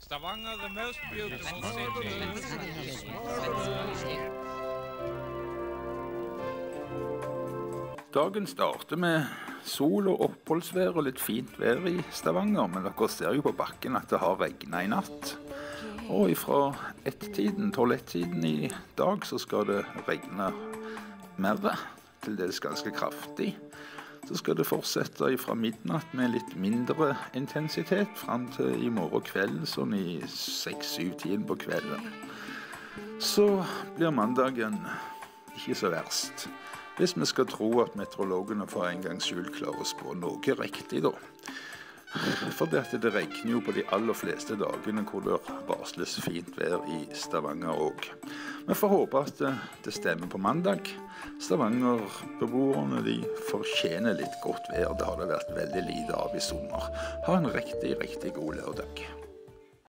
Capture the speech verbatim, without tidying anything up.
Stavanger, the most beautiful city. Dagen starter med sol og oppholdsvær og litt fint vær i Stavanger, men dere ser jo på bakken at det har regnet i natt. Og fra ett-tiden, tolv-ett-tiden i dag, så skal det regne mer, til dels ganske kraftig. Så skal det fortsette fra midnatt med litt mindre intensitet, frem til i morgen kveld, sånn i seks-syv-tiden på kvelden. Så blir mandagen ikke så verst, hvis vi skal tro at meteorologene for en gangs skyld klarer å spå noe riktig da. For det regner jo på de aller fleste dagene hvor det varsles fint vær i Stavanger også. Vi får håpe at det stemmer på mandag. Stavanger-beboerne de fortjener litt godt vær. Det har det vært veldig lite av i sommer. Ha en riktig, riktig god lørdag.